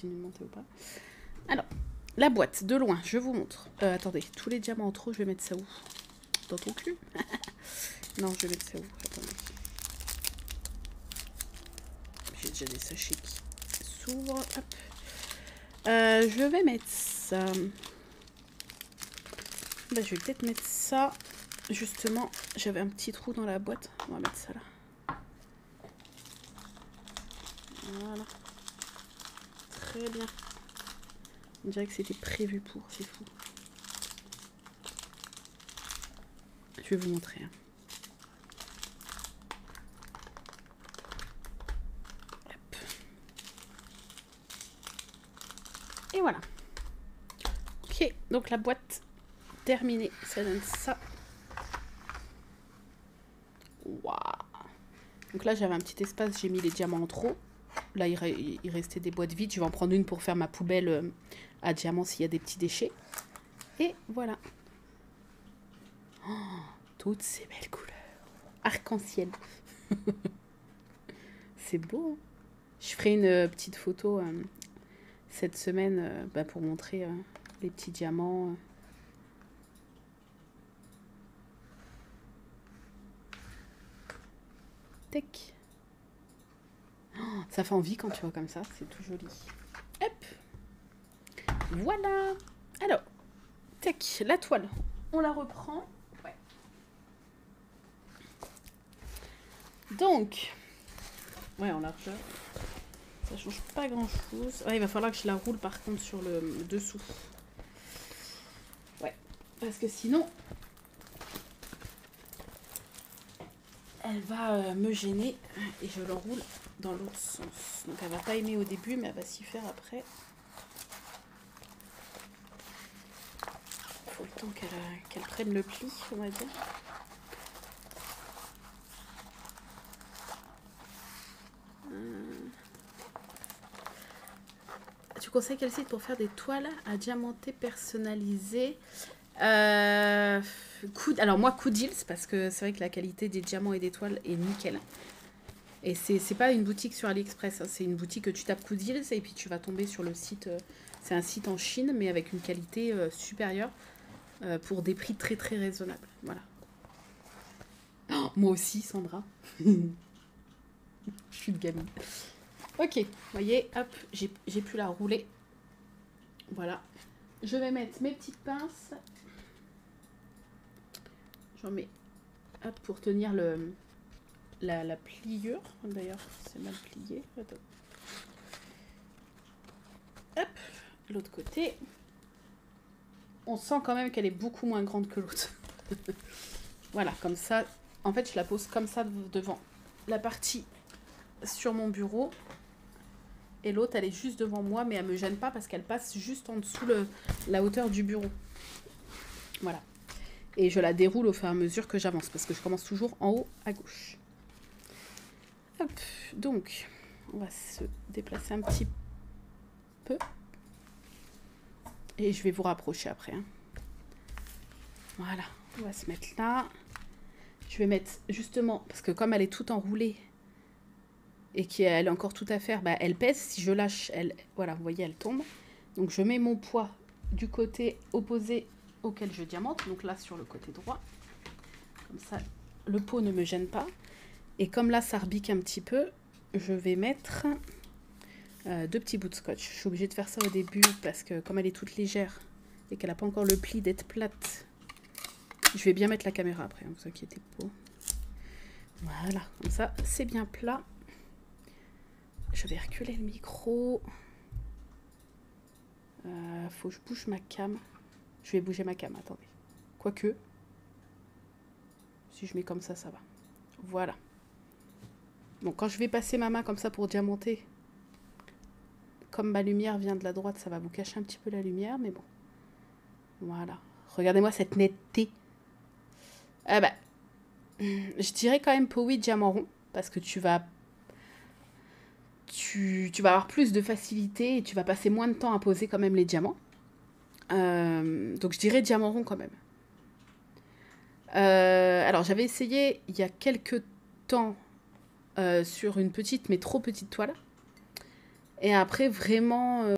continue de monter ou pas. Alors, la boîte, de loin, je vous montre. Attendez, tous les diamants en trop, je vais mettre ça où? Dans ton cul? Non, je vais mettre ça où? Attendez. J'ai déjà des sachets qui s'ouvrent. Hop. Je vais mettre ça. Bah, je vais peut-être mettre ça. Justement, j'avais un petit trou dans la boîte. On va mettre ça là. Voilà. Très bien. On dirait que c'était prévu pour, c'est fou. Je vais vous montrer. Hein. Hop. Et voilà. Ok, donc la boîte terminée, ça donne ça. Waouh. Donc là, j'avais un petit espace, j'ai mis les diamants en trop. Là, il restait des boîtes vides. Je vais en prendre une pour faire ma poubelle à diamants s'il y a des petits déchets. Et voilà. Oh, toutes ces belles couleurs. Arc-en-ciel. C'est beau. Hein, je ferai une petite photo cette semaine pour montrer les petits diamants. Tac. Oh, ça fait envie quand tu vois comme ça. C'est tout joli. Hop. Voilà. Alors, tac, la toile. On la reprend. Ouais. Donc, ouais, en largeur. Ça change pas grand chose. Ouais, il va falloir que je la roule par contre sur le dessous. Ouais, parce que sinon, elle va me gêner et je l'enroule dans l'autre sens. Donc elle va pas aimer au début, mais elle va s'y faire après. Il faut le temps qu'elle prenne le pli, on va dire. Tu conseilles quel site pour faire des toiles à diamanter personnalisées? Alors moi, Coodils, parce que c'est vrai que la qualité des diamants et des toiles est nickel. Et c'est pas une boutique sur AliExpress, hein, c'est une boutique que tu tapes Coodils et puis tu vas tomber sur le site. C'est un site en Chine, mais avec une qualité supérieure pour des prix très très raisonnables. Voilà. Oh, moi aussi, Sandra. Je suis de gamine. Ok, vous voyez, hop, j'ai pu la rouler. Voilà. Je vais mettre mes petites pinces. J'en mets hop, pour tenir la pliure. D'ailleurs, c'est mal plié. Attends. Hop, l'autre côté. On sent quand même qu'elle est beaucoup moins grande que l'autre. Voilà, comme ça. En fait, je la pose comme ça devant la partie sur mon bureau. Et l'autre, elle est juste devant moi, mais elle me gêne pas parce qu'elle passe juste en dessous la hauteur du bureau. Voilà. Et je la déroule au fur et à mesure que j'avance, parce que je commence toujours en haut à gauche. Hop, donc, on va se déplacer un petit peu. Et je vais vous rapprocher après. Hein. Voilà, on va se mettre là. Je vais mettre justement, parce que comme elle est toute enroulée, et qu'elle est encore tout à faire, bah, elle pèse. Si je lâche, voilà, vous voyez, elle tombe. Donc je mets mon poids du côté opposé auquel je diamante, donc là sur le côté droit. Comme ça, le pot ne me gêne pas. Et comme là, ça rebique un petit peu, je vais mettre 2 petits bouts de scotch. Je suis obligée de faire ça au début parce que comme elle est toute légère et qu'elle n'a pas encore le pli d'être plate, je vais bien mettre la caméra après, ne vous inquiétez pas. Voilà, comme ça, c'est bien plat. Je vais reculer le micro. Faut que je bouge ma cam. Je vais bouger ma cam, attendez. Quoique, si je mets comme ça, ça va. Voilà. Bon, quand je vais passer ma main comme ça pour diamanter, comme ma lumière vient de la droite, ça va vous cacher un petit peu la lumière, mais bon. Voilà. Regardez-moi cette netteté. Je dirais quand même Powi diamant rond, parce que tu vas avoir plus de facilité et tu vas passer moins de temps à poser quand même les diamants. Donc je dirais diamant rond quand même. Alors j'avais essayé il y a quelques temps sur une petite mais trop petite toile. Et après vraiment